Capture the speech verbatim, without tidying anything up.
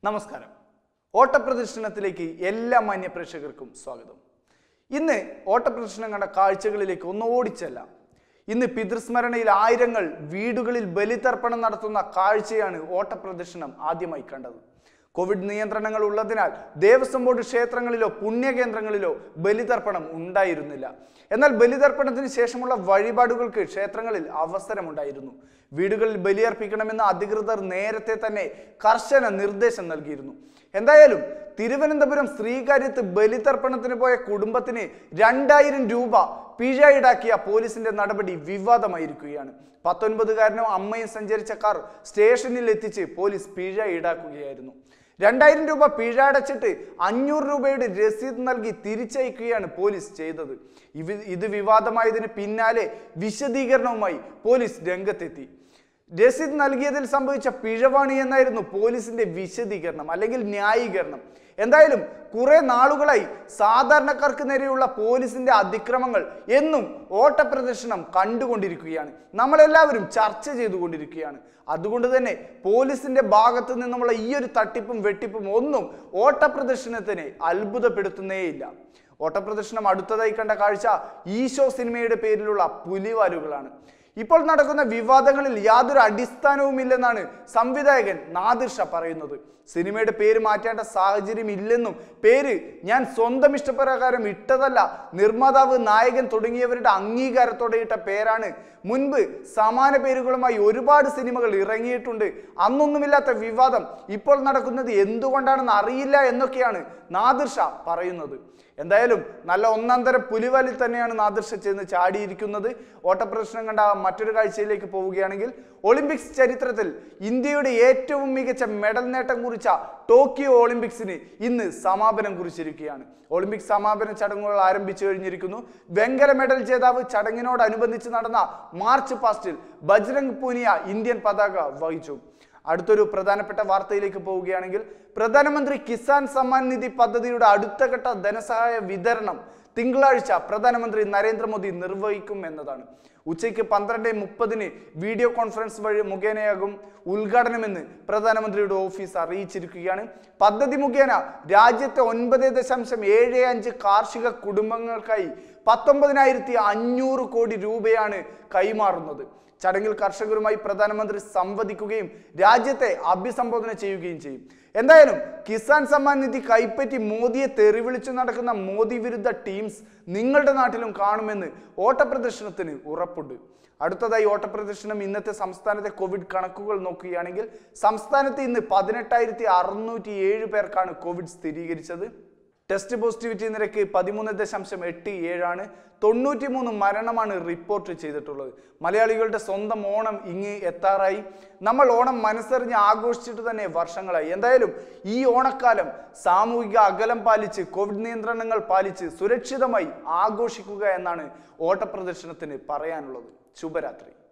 നമസ്കാരം. ഓട്ടപ്രദർശനത്തിലേക്ക് എല്ലാ മാന്യ പ്രേക്ഷകർക്കും സ്വാഗതം. ഇന്ന് ഓട്ടപ്രദർശനം കണ്ട കാഴ്ചകളിലേക്ക് ഒന്ന് ഓടിച്ചല്ല. ഇന്ന് പിതൃസ്മരണയിൽ ആയിരങ്ങൾ വീടുകളിൽ ബലിതർപ്പണം നടത്തുന്ന കാഴ്ചയാണ് ഓട്ടപ്രദർശനം ആദ്യമായി കണ്ടത്. കോവിഡ് നിയന്ത്രണങ്ങൾ ഉള്ളതിനാൽ ദേവസ്വം ബോർഡ് ക്ഷേത്രങ്ങളിലോ പുണ്യകേന്ദ്രങ്ങളിലോ ബലിതർപ്പണം ഉണ്ടായിരുന്നില്ല. എന്നാൽ ബലിതർപ്പണത്തിന് ശേഷമുള്ള വഴിപാടുകൾക്ക് ക്ഷേത്രങ്ങളിൽ അവസരമുണ്ടായിരുന്നു. വീടുകളിൽ ബലിയർപ്പിക്കണമെന്ന് അധികൃതർ നേരത്തെ തന്നെ കർശന നിർദ്ദേശം നൽകിയിരുന്നു. എന്തായാലും തിരുവനന്തപുരം ശ്രീകാര്യത്ത് ബലിതർപ്പണത്തിന് പോയ കുടുംബത്തിന് രണ്ടായിരം രൂപ പിഴ ഈടാക്കിയ പോലീസിന്റെ നടപടി വിവാദമായിരിക്കുകയാണ്. പത്തൊൻപതുകാരനും അമ്മയും സഞ്ചരിച്ച കാർ സ്റ്റേഷനിൽ എത്തിച്ച് പോലീസ് പിഴ ഈടാക്കുകയായിരുന്നു. രണ്ടായിരം രൂപ പിഴ അടച്ചിട്ട് അഞ്ഞൂറ് രൂപയുടെ രസീത് നൽകി തിരിച്ചയക്കുകയാണ് പോലീസ് ചെയ്തത്. ഇത് വിവാദമായതിന് പിന്നാലെ വിശദീകരണവുമായി പോലീസ് രംഗത്തെത്തി. രസീത് നൽകിയതിൽ സംഭവിച്ച പിഴവാണ് എന്നായിരുന്നു പോലീസിന്റെ വിശദീകരണം അല്ലെങ്കിൽ ന്യായീകരണം. എന്തായാലും കുറെ നാളുകളായി സാധാരണക്കാർക്ക് നേരെയുള്ള പോലീസിന്റെ അതിക്രമങ്ങൾ എന്നും ഓട്ടപ്രദർശനം കണ്ടുകൊണ്ടിരിക്കുകയാണ്. നമ്മളെല്ലാവരും ചർച്ച ചെയ്തുകൊണ്ടിരിക്കുകയാണ്. അതുകൊണ്ട് തന്നെ പോലീസിന്റെ ഭാഗത്ത് നിന്നുമുള്ള ഈ ഒരു തട്ടിപ്പും വെട്ടിപ്പും ഒന്നും ഓട്ടപ്രദർശനത്തിനെ അത്ഭുതപ്പെടുത്തുന്നേയില്ല. ഓട്ടപ്രദർശനം അടുത്തതായി കണ്ട കാഴ്ച ഈശോ സിനിമയുടെ പേരിലുള്ള പുലിവാലുകളാണ്. ഇപ്പോൾ നടക്കുന്ന വിവാദങ്ങളിൽ യാതൊരു അടിസ്ഥാനവുമില്ലെന്നാണ് സംവിധായകൻ നാദിർ ഷാ പറയുന്നത്. സിനിമയുടെ പേര് മാറ്റേണ്ട സാഹചര്യം ഇല്ലെന്നും പേര് ഞാൻ സ്വന്തം ഇഷ്ടപ്രകാരം ഇട്ടതല്ല, നിർമ്മാതാവ്, നായകൻ തുടങ്ങിയവരുടെ അംഗീകാരത്തോടെ ഇട്ട പേരാണ്. മുൻപ് സമാന പേരുകളുമായി ഒരുപാട് സിനിമകൾ ഇറങ്ങിയിട്ടുണ്ട്. അന്നൊന്നുമില്ലാത്ത വിവാദം ഇപ്പോൾ നടക്കുന്നത് എന്തുകൊണ്ടാണെന്ന് അറിയില്ല എന്നൊക്കെയാണ് നാദിർ ഷാ പറയുന്നത്. എന്തായാലും നല്ല ഒന്നാം തരം പുലിവാലിൽ തന്നെയാണ് നാദിർ ഷാ ചെന്ന് ചാടിയിരിക്കുന്നത്. ഓട്ടപ്രദർശനം കണ്ട മറ്റൊരു കാഴ്ചയിലേക്ക് പോവുകയാണെങ്കിൽ, ഒളിമ്പിക്സ് ചരിത്രത്തിൽ ഇന്ത്യയുടെ ഏറ്റവും മികച്ച മെഡൽ നേട്ടം കുറിച്ച ടോക്കിയോ ഒളിമ്പിക്സിന് ഇന്ന് സമാപനം കുറിച്ചിരിക്കുകയാണ്. ഒളിമ്പിക്സ് സമാപന ചടങ്ങുകൾ ആരംഭിച്ചു കഴിഞ്ഞിരിക്കുന്നു. വെങ്കല മെഡൽ ജേതാവ് ചടങ്ങിനോടനുബന്ധിച്ച് നടന്ന മാർച്ച് പാസ്റ്റിൽ ബജ്രംഗ് പൂനിയ ഇന്ത്യൻ പതാക വഹിച്ചു. അടുത്തൊരു പ്രധാനപ്പെട്ട വാർത്തയിലേക്ക് പോവുകയാണെങ്കിൽ, പ്രധാനമന്ത്രി കിസാൻ സമ്മാൻ നിധി പദ്ധതിയുടെ അടുത്ത ഘട്ട ധനസഹായ വിതരണം തിങ്കളാഴ്ച പ്രധാനമന്ത്രി നരേന്ദ്രമോദി നിർവഹിക്കും എന്നതാണ്. ഉച്ചയ്ക്ക് പന്ത്രണ്ട് മുപ്പതിന് വീഡിയോ കോൺഫറൻസ് വഴി മുഖേനയാകും ഉദ്ഘാടനമെന്ന് പ്രധാനമന്ത്രിയുടെ ഓഫീസ് അറിയിച്ചിരിക്കുകയാണ്. പദ്ധതി മുഖേന രാജ്യത്തെ ഒൻപത് ദശാംശം ഏഴ് അഞ്ച് കാർഷിക കുടുംബങ്ങൾക്കായി പത്തൊമ്പതിനായിരത്തി അഞ്ഞൂറ് കോടി രൂപയാണ് കൈമാറുന്നത്. ചടങ്ങിൽ കർഷകരുമായി പ്രധാനമന്ത്രി സംവദിക്കുകയും രാജ്യത്തെ അഭിസംബോധന ചെയ്യുകയും ചെയ്യും. എന്തായാലും കിസാൻ സമ്മാൻ നിധി കൈപ്പറ്റി മോദിയെ തെറിവിളിച്ചു നടക്കുന്ന മോദി വിരുദ്ധ ടീംസ് നിങ്ങളുടെ നാട്ടിലും കാണുമെന്ന് ഓട്ടപ്രദർശനത്തിന് ഉറപ്പുണ്ട്. അടുത്തതായി ഓട്ടപ്രദർശനം ഇന്നത്തെ സംസ്ഥാനത്തെ കോവിഡ് കണക്കുകൾ നോക്കുകയാണെങ്കിൽ, സംസ്ഥാനത്ത് ഇന്ന് പതിനെട്ടായിരത്തി അറുന്നൂറ്റി ഏഴ് പേർക്കാണ് കോവിഡ് സ്ഥിരീകരിച്ചത്. ടെസ്റ്റ് പോസിറ്റിവിറ്റി നിരക്ക് പതിമൂന്ന് ദശാംശം എട്ട് ഏഴാണ്. തൊണ്ണൂറ്റി മൂന്ന് മരണമാണ് റിപ്പോർട്ട് ചെയ്തിട്ടുള്ളത്. മലയാളികളുടെ സ്വന്തം ഓണം ഇങ്ങ് എത്താറായി. നമ്മൾ ഓണം മനസ്സറിഞ്ഞ് ആഘോഷിച്ചിട്ട് തന്നെ വർഷങ്ങളായി. എന്തായാലും ഈ ഓണക്കാലം സാമൂഹിക അകലം പാലിച്ച് കോവിഡ് നിയന്ത്രണങ്ങൾ പാലിച്ച് സുരക്ഷിതമായി ആഘോഷിക്കുക എന്നാണ് ഓട്ടപ്രദർശനത്തിന് പറയാനുള്ളത്. ശുഭരാത്രി.